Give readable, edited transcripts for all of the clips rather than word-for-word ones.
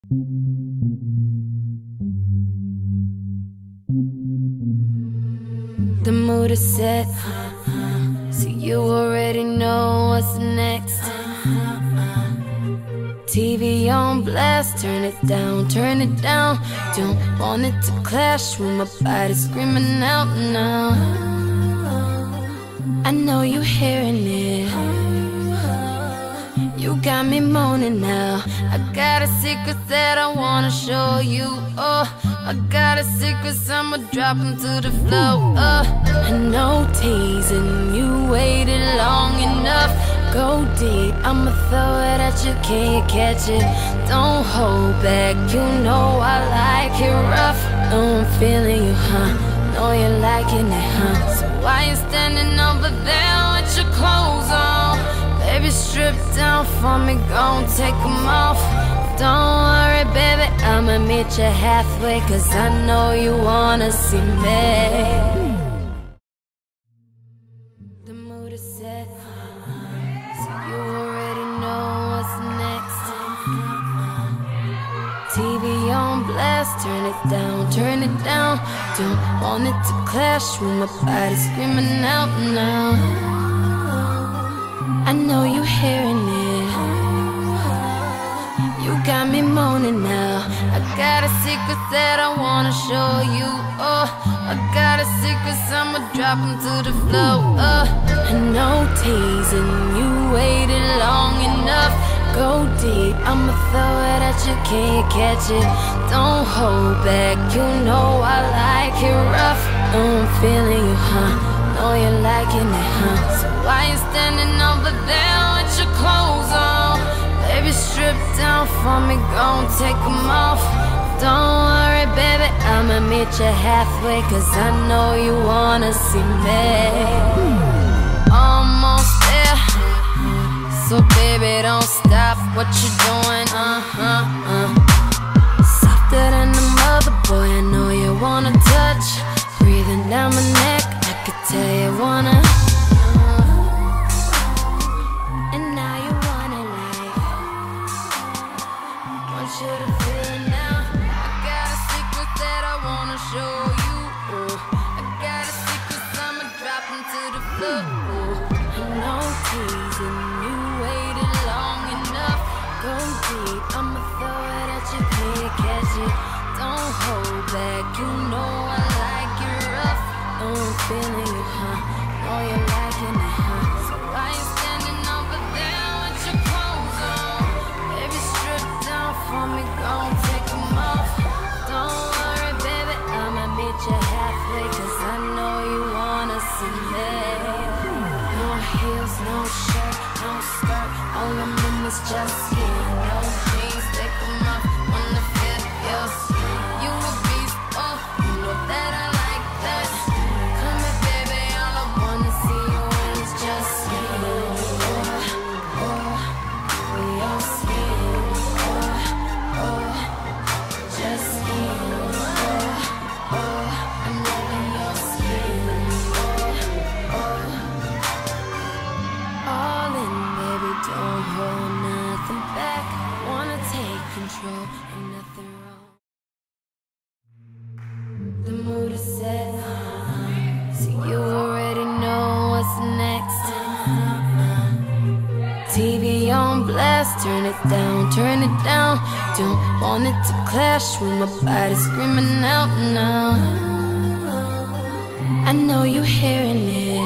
The mood is set, so you already know what's next. TV on blast, turn it down, turn it down. Don't want it to clash with my body screaming out now. I know you hearing it, you got me moaning now. I got a secret that I wanna show you. Oh, I got a secret, I'ma drop 'em to the floor. I know teasing, you waited long enough. Go deep, I'ma throw it at you, can you catch it? Don't hold back, you know I like it rough. Know I'm feeling you, huh? Know you're liking it, huh? So why you standing over there with your clothes on? Baby, strip down for me, gon' take 'em off. Don't worry, baby, I'ma meet you halfway, 'cause I know you wanna see me. The mood is set, so you already know what's next. TV on blast, turn it down, turn it down. Don't want it to clash with my body screaming out now. I know you hearing it, you got me moaning now. I got a secret that I wanna show you. Oh, I got a secret, I'ma drop 'em to the floor. I know teasing, you waited long enough. Go deep, I'ma throw it at you, can you catch it? Don't hold back, you know I like it rough. Know I'm feeling you, huh? Know you're liking it, huh? So why you standing over there with your clothes on? Baby, strip down for me, gon' take 'em off. Don't worry, baby, I'ma meet you halfway, 'cause I know you wanna see me. Almost there, so baby, don't stop what you're doing, Softer than a mother, boy, I know you wanna touch. Breathing down my neck, I could tell you wanna. And now you want it like, want you to feel it now. I got a secret that I wanna show you. I got a secret, I'ma drop 'em to the floor. I know teasing, you waited long enough. Go deep, I'ma throw it at you, can you catch it? Don't hold back, you know I like it rough. Know I'm feeling you, huh? Know you're liking it, huh? So why you standing over there with your clothes on? Baby, strip down for me, gon' take 'em off. Don't worry, baby, I'ma meet you halfway, 'cause I know you wanna see me. No heels, no shirt, no skirt, all I'm in is just skin. No jeans, take 'em off, wanna feel your skin. You a beast, oh, you know that I like that. Come here, baby, all I wanna see you in is just skin. Your skin, just skin. I'm loving your skin. All in, baby, don't hold nothing back. Wanna take control, ain't nothing wrong. The mood is set, so you already know what's next. TV on blast, turn it down, turn it down. Don't want it to clash with my body screaming out now. I know you hearing it,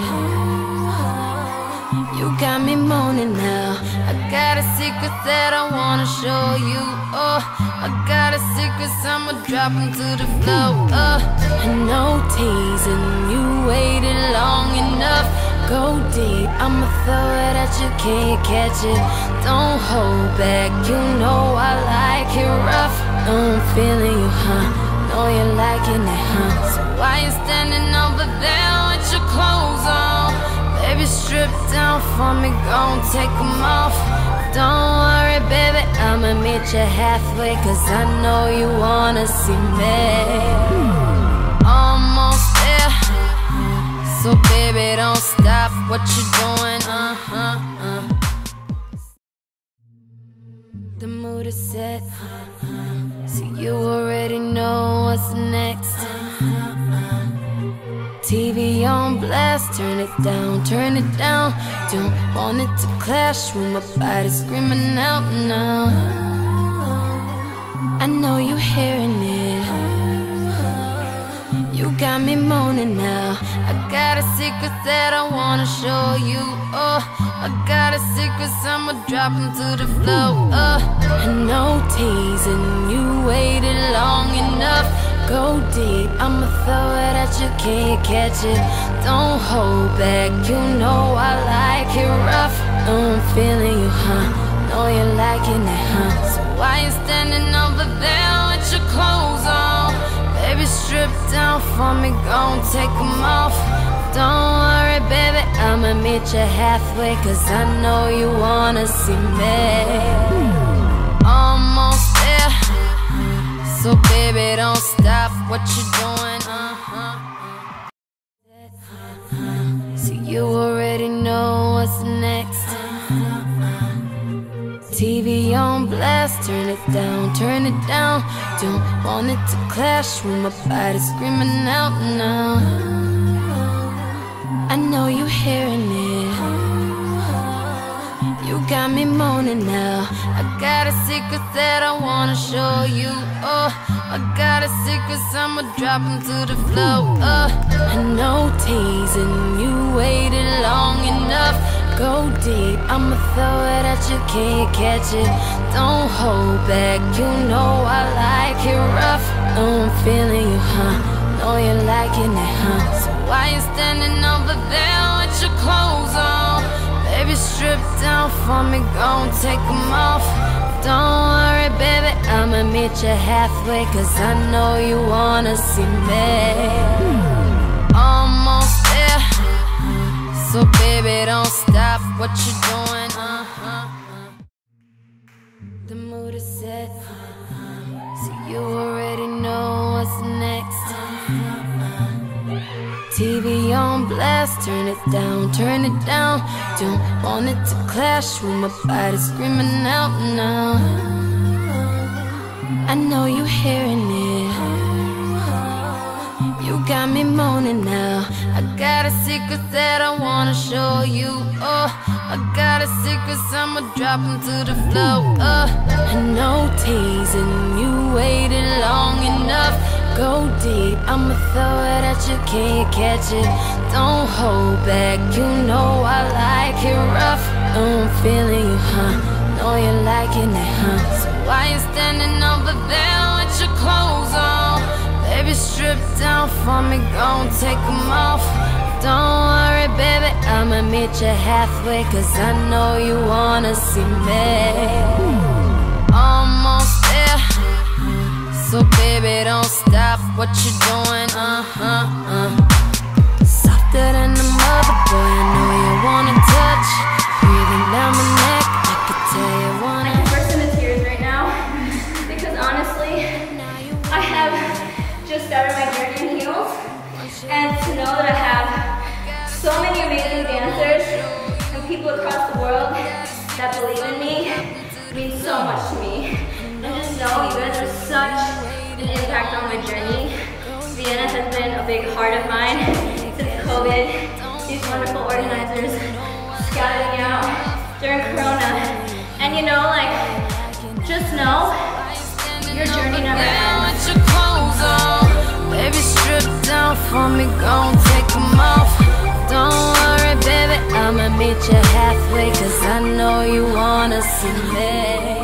you got me moaning now. I got a secret that I wanna show you. Oh, I got a secret, I'ma drop 'em to the floor. I know teasing, you waited long enough. Go deep, I'ma throw it at you, can you catch it? Don't hold back, you know I like it rough. Know I'm feeling you, huh? Know you're liking it, huh? So why you standing over there with your clothes on? Baby, strip down for me, gon' take 'em off. Don't worry, baby, I'ma meet you halfway, 'cause I know you wanna see me. Almost there, so baby, don't stop what you're doing, The mood is set, so you already know what's next. TV on blast, turn it down, turn it down. Don't want it to clash with my body screaming out now. I know you're hearing it, you got me moaning now. I got a secret that I wanna show you. Oh, I got a secret, I'ma drop into the flow. And no teasing, you waited long enough. Go deep, I'ma throw it at you, can you catch it? Don't hold back, you know I like it rough. I'm feeling you, huh? Know you're liking it, huh? So why you standing over there with your clothes on? Baby, strip down for me, gon' take them off. Don't worry, baby, I'ma meet you halfway, cause I know you wanna see me. Almost there, so baby, don't stop what you're doing. So you already know what's next. TV on blast, turn it down, turn it down. Don't want it to clash with my body screaming out now. I know you're hearing it, you got me moaning now. I got a secret that I wanna show you. Oh, I got a secret, I'ma drop into the flow. And no teasing, you waited long enough. Go deep, I'ma throw it at you, can you catch it? Don't hold back, you know I like it rough. I'm feeling you, huh? Know you're liking it, huh? So why you standing over there with your clothes on? Baby, strip down for me, gon' take them off. Don't worry, baby, I'ma meet you halfway, cause I know you wanna see me. Almost there, so baby, don't stop what you're doing. The mood is set, so you already know what's next. TV on blast, turn it down, turn it down. Don't want it to clash with my body screaming out now. I know you're hearing it, you got me moaning now. I got a secret that I wanna show you. Oh, I got a secret, I'ma drop into the flow. And no teasing, you waited long enough. Go deep, I'ma throw it at you, can you catch it? Don't hold back, you know I like it rough. I'm feeling you, huh? Know you're liking it, huh? So why you standing over there with your clothes on? Baby, strip down for me, gon' take them off. Don't worry, baby, I'ma meet you halfway, cause I know you wanna see me. Almost there, so baby, don't stop what you're doing. Softer than a mother, boy, I know you wanna touch. Breathing down my neck, I could tell you wanna. I can burst into tears right now, because honestly, I have just started my journey in heels, and to know that I have so many amazing dancers and people across the world that believe in me means so much to me. And just know you guys are such an impact on my journey. Vienna has been a big heart of mine since COVID. These wonderful organizers scouted me out during Corona. And you know, like, just know your journey never ends. Baby, strip down for me, gon' take them off. Don't worry, baby, I'ma meet you halfway, cause I know you wanna see me.